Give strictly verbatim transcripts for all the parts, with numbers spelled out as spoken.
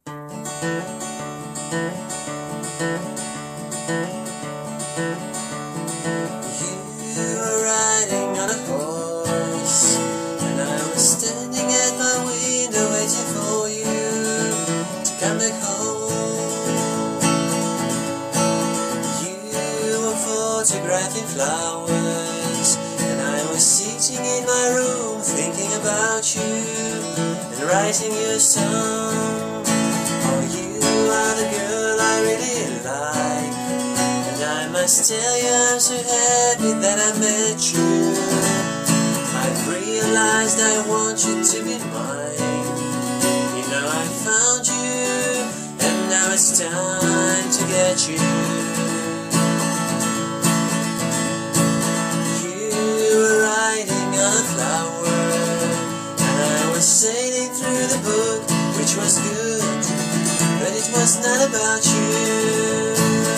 were riding on a horse, and I was standing at my window waiting for you to come back home. You were photographing flowers, and I was sitting in my room thinking about you and writing you a song. Oh, you are the girl I really like, and I must tell you I'm so happy that I met you. I've realized I want you to be mine. You know I found you, and now it's time to get you. You were riding on a flower, and I was sailing through the book, which was good, but it was not about you.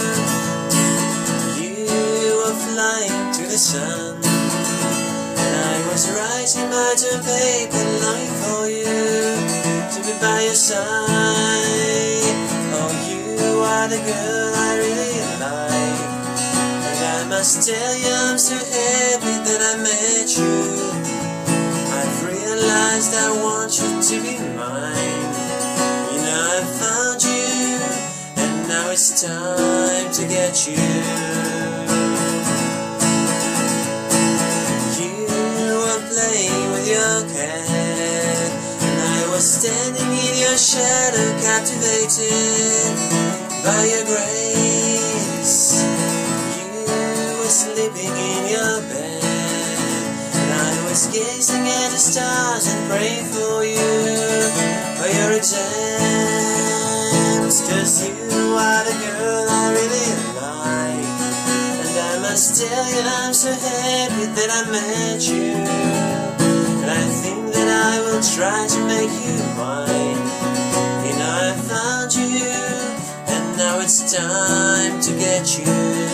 Flying to the sun, and I was writing my term paper longing for you to be by your side. Oh, you are the girl I really like, and I must tell you I'm so happy that I met you. I've realized I want you to be mine. You know I found you, and now it's time to get you. Playing with your cat, and I was standing in your shadow, captivated by your grace. You were sleeping in your bed, and I was gazing at the stars and praying for you, for your exams, 'cause you are the girl I really like, and I must tell you I'm so happy that I met you. And I think that I will try to make you mine. You know I found you, and now it's time to get you.